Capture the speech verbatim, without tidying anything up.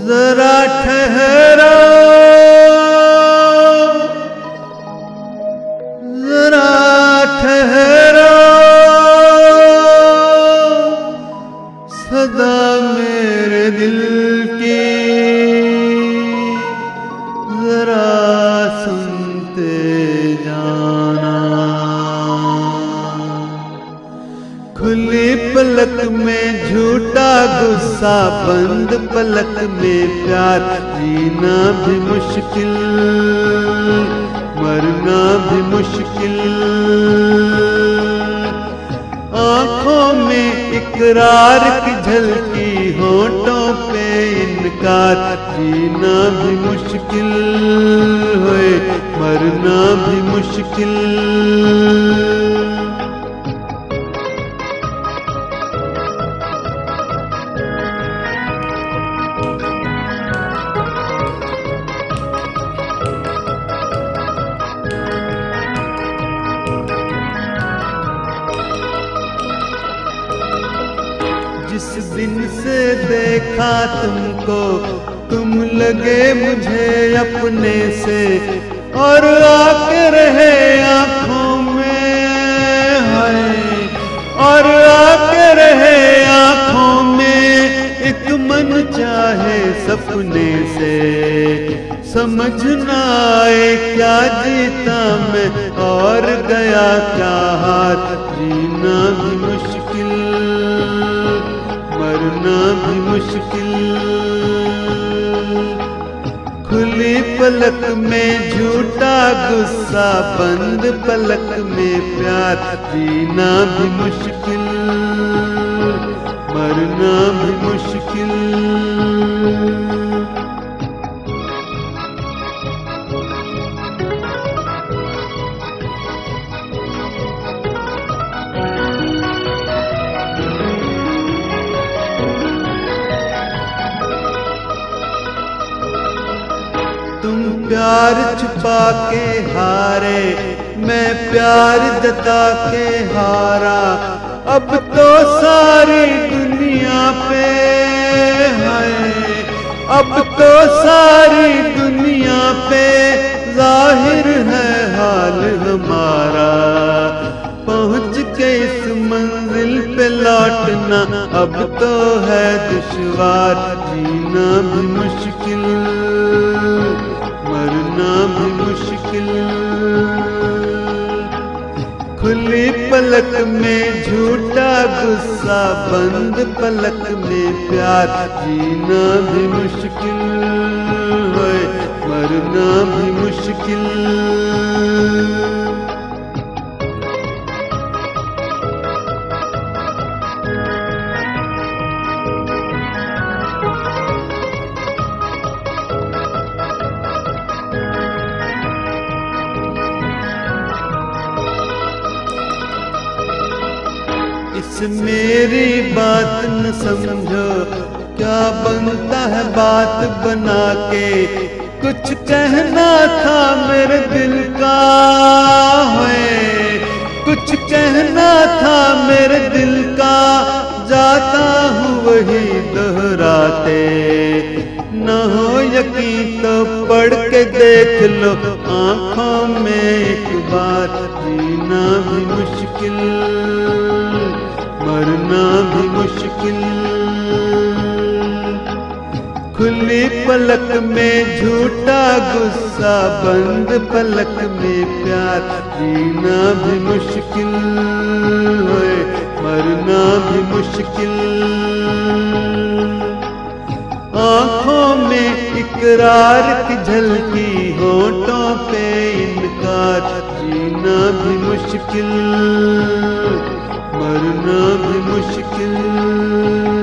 जरा ठहरो, जरा ठहरो, सदा मेरे दिल की जरा सुनते जाना। खुली पलक में झूठा गुस्सा, बंद पलक में प्यार, जीना भी मुश्किल मरना भी मुश्किल। आंखों में इकरार की झलकी, होठों पे इनकार, जीना भी मुश्किल होए मरना भी मुश्किल। जिस दिन से देखा तुमको, तुम लगे मुझे अपने से, और आके रहे आँखों में हाय, और आके रहे आँखों में, एक मन चाहे सपने से। समझ ना आए क्या जीता मैं और गया क्या हाथ, जीना भी मुश्किल मरना भी मुश्किल। खुली पलक में झूठा गुस्सा, बंद पलक में प्यार, जीना भी मुश्किल मरना भी मुश्किल। तुम प्यार छुपा के हारे, मैं प्यार जता के हारा। अब तो सारी दुनिया पे है, अब तो सारी दुनिया पे जाहिर है हाल हमारा। पहुँच के इस मंजिल पे लौटना अब तो है दुश्वार, जीना भी मुश्किल मरना भी मुश्किल। खुली पलक में झूठा गुस्सा, बंद पलक में प्यार, जीना भी मुश्किल है मरना भी मुश्किल। इस मेरी बात न समझो, क्या बनता है बात बना के। कुछ कहना था मेरे दिल का है, कुछ कहना था मेरे दिल का, जाता हूँ वही दोहराते। न हो यकीन तो पढ़ के देख लो आँखों में एक बार, जीना भी मुश्किल मरना भी मुश्किल। खुली पलक में झूठा गुस्सा, बंद पलक में प्यार, जीना भी मुश्किल है मरना भी मुश्किल। आँखों में इकरार की झलकी, होठों पे इनकार, जीना भी मुश्किल मरना भी मुश्किल।